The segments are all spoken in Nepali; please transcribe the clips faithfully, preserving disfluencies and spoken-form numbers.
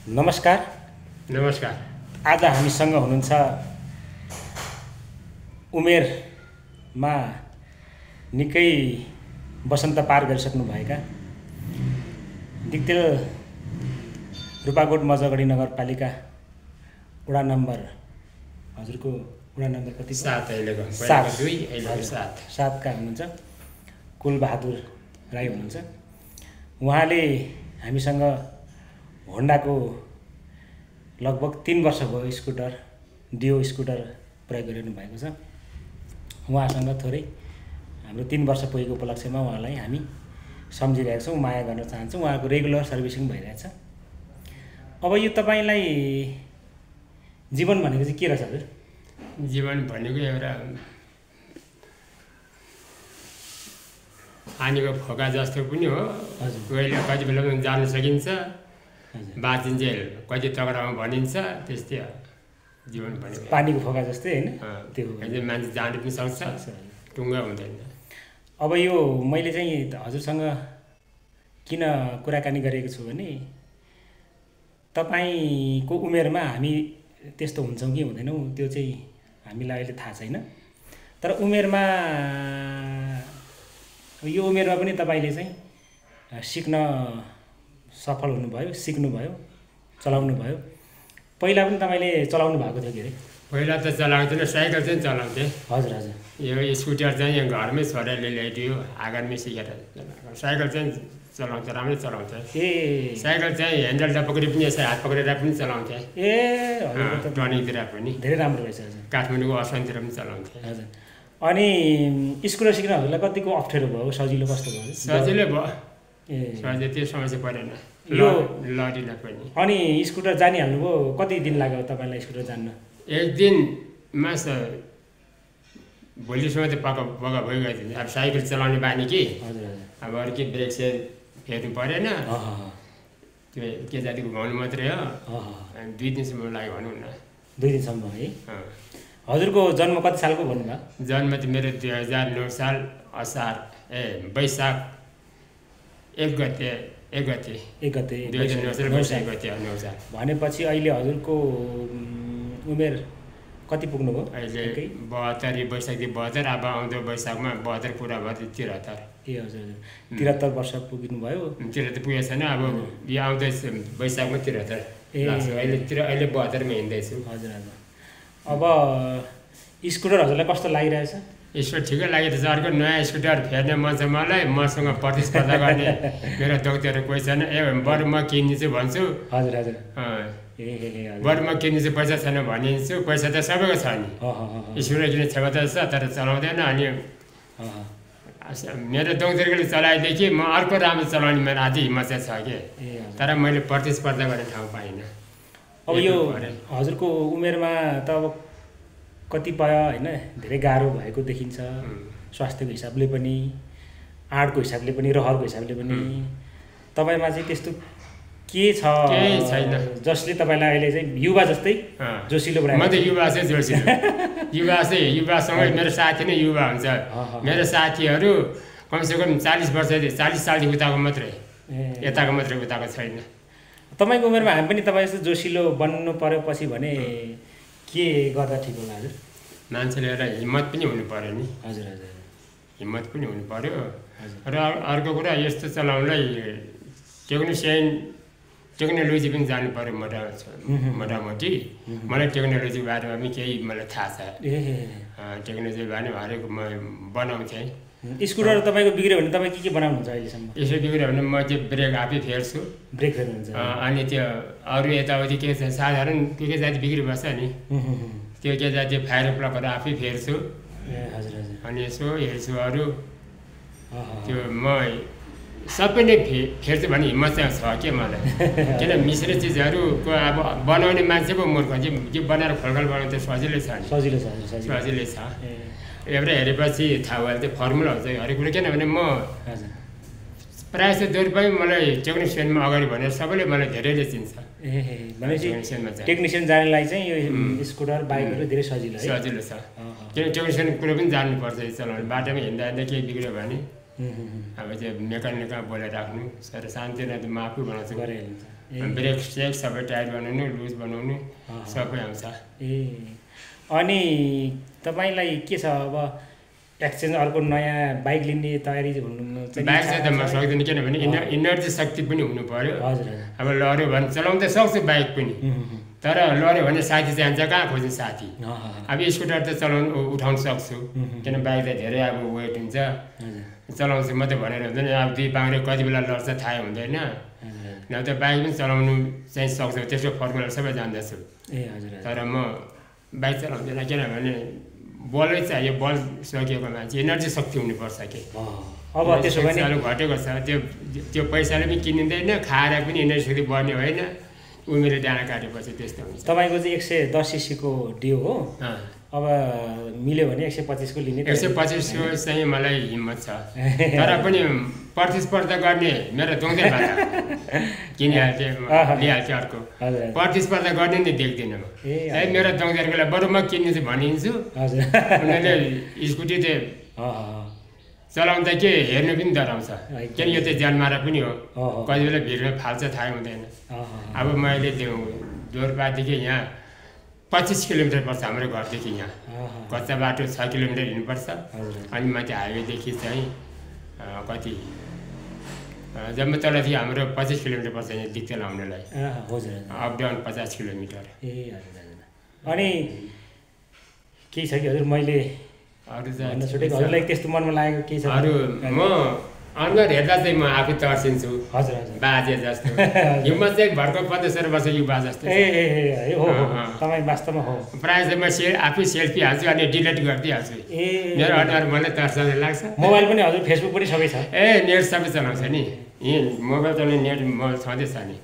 नमस्कार। नमस्कार। आज हामीसँग हुनुहुन्छ उमेरमा निकै वसन्त पार गरिसक्नुभएका दिक्तेल रूपाकोट मजगढी नगरपालिका वडा नम्बर हजुरको वडा नम्बर कति सात अहिलेको सात दुई अहिलेको सात सातका हुनुहुन्छ कुलबहादुर राई हुनुहुन्छ। उहाँले हामीसँग होन्डाको लगभग तीन वर्ष भयो स्कुटर डियो स्कुटर प्रयोग गरिरहनु भएको छ। उहाँसँग थोरै हाम्रो तीन वर्ष पुगेको उपलक्ष्यमा उहाँलाई हामी सम्झिरहेका छौँ, माया गर्न चाहन्छौँ। उहाँको रेगुलर सर्भिसिङ भइरहेछ। अब यो तपाईँलाई जीवन भनेको चाहिँ के रहेछ हजुर? जीवन भनेको एउटा पानीको फोका जस्तो पनि हो। कहिले कति बेला पनि जान सकिन्छ, बाँचिन्जेल कति तगडामा भनिन्छ, त्यस्तै हो जीवन भनेको। पानीको फोका जस्तै होइन? त्यो मान्छे जानु पनि सक्छ, टुङ्गा हुँदैन। अब यो मैले चाहिँ हजुरसँग किन कुराकानी गरेको छु भने तपाईँको उमेरमा हामी त्यस्तो हुन्छौँ कि हुँदैनौँ त्यो चाहिँ हामीलाई अहिले थाहा छैन। तर उमेरमा यो उमेरमा पनि तपाईँले चाहिँ सिक्न सफल हुनुभयो, सिक्नुभयो, चलाउनु भयो। पहिला पनि तपाईँले चलाउनु भएको थियो के अरे? पहिला त चलाएको थिएन, साइकल चाहिँ चलाउँथेँ। हजुर हजुर। यो स्कुटर चाहिँ यहाँ घरमै छोराले ल्याइदियो, आँगनमै सिकेर चलाएको। साइकल चाहिँ चलाउँथेँ, राम्रै चलाउँथेँ। ए साइकल चाहिँ ह्यान्डल नपक्री पनि यसो हात पक्रेर पनि चलाउँथेँ। ए हजुर, टर्निङतिर पनि धेरै राम्रो रहेछ हजुर। काठमाडौँको असनतिर पनि चलाउँथेँ हजुर। अनि स्कुटर सिक्न हजुरलाई कतिको अप्ठ्यारो भयो, सजिलो कस्तो भयो? सजिलै भयो। ए सजिलो, त्यो समस्या परेन यो लडिन पनि। अनि स्कुटर जानिहाल्नुभयो? कति दिन लाग्यो तपाईँलाई स्कुटर जान्न? एक दिनमा भोलिसम्म त पक्का पक्का भइगयो थियो। अब साइकल चलाउने बानी कि हजुर हजुर। अब अरू के ब्रेक सेक फेर्नु परेन, त्यो के जाति घुमाउनु मात्रै हो। दुई दिनसम्म लाग्यो भनौँ न। दुई दिनसम्म है? हजुरको जन्म कति सालको भन्नुभयो? जन्म त मेरो दुई हजार नौ साल असार ए वैशाख एक गते एक गते एक गते दुई हजार नौ साल वैशाख गते नौ साल। भनेपछि अहिले हजुरको उमेर कति पुग्नुभयो? अहिले बहत्तर, वैशाखदेखि बहत्तर, अब आउँदो वैशाखमा बहत्तर पुरा भयो, त्रिहत्तर। ए हजुर हजुर, त्रिहत्तर वर्ष पुग्नुभयो। त्रिहत्तर पुगेको छैन, अब यो आउँदै वैशाखमा त्रिहत्तर लाग्छ। अहिले तिर अहिले बहत्तरमा हिँड्दैछु। हजुर हजुर। अब स्कुटर हजुरलाई कस्तो लागिरहेछ? स्कुटर ठिकै लागेको छ। अर्को नयाँ स्कुटर फेर्ने मन छ मलाई। मसँग प्रतिस्पर्धा गर्ने मेरो दोस्तहरू कोही छैन। ए बरु म किनिदिन्छु भन्छु। हजुर हजुर। ए बरु म किनिदिन्छु, पैसा छैन भनिदिन्छु। पैसा त सबैको छ नि। स्कुटर किन्ने क्षमता छ तर चलाउँदैन। अनि मेरो दोस्तहरूले चलाएदेखि म अर्को राम्रो चलाउने मेरो अझै हिम्मत छ कि, तर मैले प्रतिस्पर्धा गर्ने ठाउँ पाइनँ। अब यो हजुरको उमेरमा त अब कतिपय होइन धेरै गाह्रो भएको देखिन्छ, स्वास्थ्यको हिसाबले पनि, आडको हिसाबले पनि, रहरको हिसाबले पनि। तपाईँमा चाहिँ त्यस्तो के छ जसले तपाईँलाई अहिले चाहिँ युवा जस्तै जोसिलो बनायो? म त युवा चाहिँ जोसिलो। युवा चाहिँ युवासँगै मेरो साथी नै युवा हुन्छ। मेरो साथीहरू कमसेकम चालिस वर्ष चालिस सालदेखि उताको मात्रै, यताको मात्रै, उताको छैन। तपाईँको उमेरमा हामी पनि तपाईँ जस्तो जोसिलो बन्नु पर्यो पछि भने के गर्दा ठिक होला हजुर? मान्छेले एउटा हिम्मत पनि हुनु पऱ्यो नि। हजुर हजुर। हिम्मत पनि हुनु पऱ्यो। र अर्को कुरा यस्तो चलाउनलाई टेक्निसियन टेक्नोलोजी पनि जानु पऱ्यो। मोटा मोटामोटी मलाई टेक्नोलोजीको बारेमा पनि केही मलाई थाहा छ। टेक्नोलोजी बारेमा हरेक म बनाउँथेँ। स्कुटर तपाईँको बिग्रियो भने तपाईँ के के बनाउनुहुन्छ अहिलेसम्म? यसो बिग्रियो भने म त्यो ब्रेक आफै फेर्छु। ब्रेक फेर्नुहुन्छ? अनि त्यो अरू यताउति के छ साधारण के के जाति बिग्रि बस्छ नि, त्यो के जाति फायर प्लगहरू आफै फेर्छु। हजुर हजुर। अनि यसो हेर्छु अरू त्यो म सबै नै फे फेर्छु भन्ने हिम्मत चाहिँ छ के मलाई। किन मिश्र चिजहरूको अब बनाउने मान्छे पो मूर्ख, जे बनाएर फलफल बनाउनु त सजिलै छ नि। सजिलो छ सजिलै छ। एउटा हेरेपछि थाहा भयो त्यो फर्मुला हुन्छ हरेक कुरो। किनभने म प्रायः जस्तो दुर्पै मलाई टेक्निसियनमा अगाडि भनेर सबैले मलाई धेरैले चिन्छ। ए भनेपछि टेक्निसियन जानेलाई चाहिँ यो स्कुटर बाइकहरू धेरै सजिलो है? सजिलो छ। किन टेक्निसियन कुरो पनि जान्नुपर्छ चलाउनु। बाटोमा हिँड्दा हिँड्दा केही बिग्रियो भने अब चाहिँ मेकानिकमा बोलेर राख्नु सर शान्ति नै त म आफै बनाउँछु। ब्रेक सेक सबै टायर बनाउनु लुज बनाउनु सबै आउँछ। ए अनि तपाईँलाई के छ अब एक्सचेन्ज अर्को नयाँ बाइक लिने तयारी हुनु चाहिँ? बाइक चाहिँ त म सक्दिनँ किनभने इनर इनर्जी शक्ति पनि हुनु पऱ्यो। हजुर अब लड्यो भने चलाउनु त सक्छु बाइक पनि, तर लड्यो भने साथी चाहिन्छ, कहाँ खोज्नु साथी? अब स्कुटर त चलाउनु उठाउनु सक्छु, किन बाइक त धेरै अब वेट हुन्छ, चलाउँछु मात्रै भनेर हुँदैन। अब दुई बाङ्रे कति बेला लड्छ थाहै हुँदैन, न त बाइक पनि चलाउनु चाहिँ सक्छु, त्यसको फर्मुला सबै जान्दछु। ए हजुर। तर म बाइक चलाउँदैन किनभने बलै चाहियो, बल सकिएको मान्छे एनर्जी शक्ति हुनुपर्छ कि। अब त्यसो भने अलिक घटेको छ, त्यो त्यो पैसाले पनि किनिँदैन, खाएर पनि एनर्जी शक्ति बढ्ने होइन, उमेरले डाँडा काटेपछि त्यस्तो हुन्छ। तपाईँको चाहिँ एक सय दस सिसीको डियो हो, अब मिल्यो भने एक सय पच्चिसको लिने? एक सय पच्चिसको चाहिँ मलाई हिम्मत छ, तर पनि प्रतिस्पर्धा गर्ने मेरो दुख्दैबाट किनिहाल्थेँ, लिइहाल्थेँ अर्को। प्रतिस्पर्धा गर्ने नि देख्दिनँ म, है मेरो दुख्दाहरूको बरु म किन्ने चाहिँ भनिदिन्छु। उनीहरूले स्कुटी चाहिँ चलाउँदा के हेर्नु पनि डराउँछ, किन यो चाहिँ ज्यानमारा पनि हो, कति बेला भिडमा फाल्छ थाहै हुँदैन। अब मैले त्यो दोरपादेखि यहाँ पच्चिस किलोमिटर पर्छ हाम्रो घरदेखि, यहाँ कच्चा बाटो छ किलोमिटर हिँड्नुपर्छ, अनि माथि हाइवेदेखि चाहिँ कति जम्मै तलदेखि हाम्रो पच्चिस किलोमिटर पर्छ यहाँ दिक्तेल आउनलाई। हजुर। अप डाउन पचास किलोमिटर। ए हजुर हजुर। अनि केही छ कि हजुर? मैले अरू भन्न छुटेको, हजुरलाई त्यस्तो मनमा लागेको केही छ? अरू म अनुहार हेर्दा चाहिँ म आफै तर्सिन्छु। हजुर हजुर। बाजे जस्तो हिम्मत चाहिँ भर्खर पचास वर्ष युवा जस्तो। ए ए हो हो, तपाईँ वास्तवमा हो। प्रायः चाहिँ म से आफै सेल्फी हाल्छु अनि डिलिट गरिदिइहाल्छु। ए मेरो अनुहार मलाई तर्साउने लाग्छ। मोबाइल पनि हजुर, फेसबुक पनि सबै छ? ए नेट सबै चलाउँछ नि, यहीँ मोबाइल चलाउने नेट म छँदैछ नि,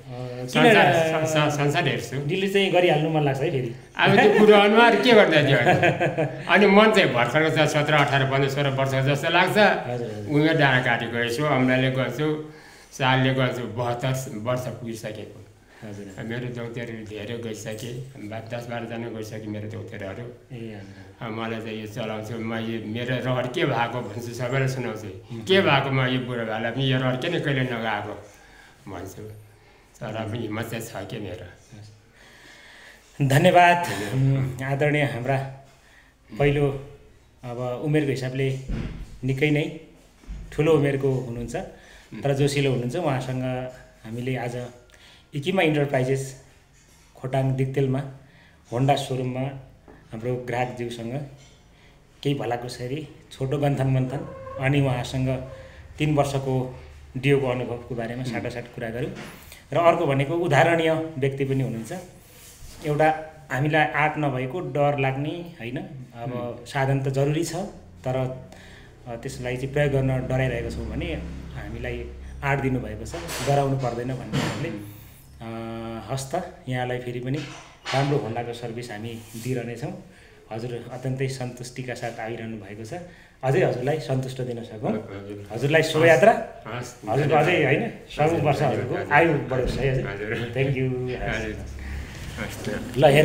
संसार हेर्छु। डिलिट चाहिँ गरिहाल्नु मन लाग्छ है फेरि? अब त्यो पुरो अनुहार के गर्दा थियो अनि मन चाहिँ भर्खरको छ, सत्र अठार पन्ध्र सोह्र वर्ष जस्तो लाग्छ। उमेर डाँडा काटेको यसो अम्लाले गर्छु, सालले गर्छु, बहत्तर वर्ष पुगिसकेको। मेरो दौतेहरू धेरै गइसके, दस बाह्रजना गइसके मेरो दौतेरहरू। मलाई चाहिँ यो चलाउँछु, म यो मेरो रहर के भएको भन्छु, सबैलाई सुनाउँछु, के भएको म यो बुढो भाइलाई पनि यो रहर किन कहिले नगएको भन्छु। तर पनि हिम्मत चाहिँ छ के मेरो। धन्यवाद आदरणीय हाम्रा पहिलो अब उमेरको हिसाबले निकै नै ठुलो उमेरको हुनुहुन्छ तर जोसिलो हुनुहुन्छ। उहाँसँग हामीले आज इकिमा इन्टरप्राइजेस खोटाङ दिक्तेलमा होन्डा सोरुममा हाम्रो ग्राहकज्यूसँग केही भलाकुसारी छोटो गन्थन मन्थन अनि उहाँसँग तीन वर्षको डियोको अनुभवको बारेमा साटासाट कुरा गऱ्यौँ। र अर्को भनेको उदाहरणीय व्यक्ति पनि हुनुहुन्छ। एउटा हामीलाई आँट नभएको डर लाग्ने होइन, अब साधन त जरुरी छ तर त्यसलाई चाहिँ प्रयोग गर्न डराइरहेको छौँ भने हामीलाई आँट दिनुभएको छ, डराउनु पर्दैन भन्ने हामीले हस्त यहाँलाई फेरि पनि राम्रो होन्डाको सर्भिस हामी दिइरहनेछौँ। हजुर अत्यन्तै सन्तुष्टिका साथ आइरहनु भएको छ। अझै हजुरलाई सन्तुष्ट दिन सकौँ। हजुरलाई शोभायात्रा, हजुरको अझै होइन सय वर्ष हजुरको आयु बढोस् है। हजुर थ्याङ्क यू। ल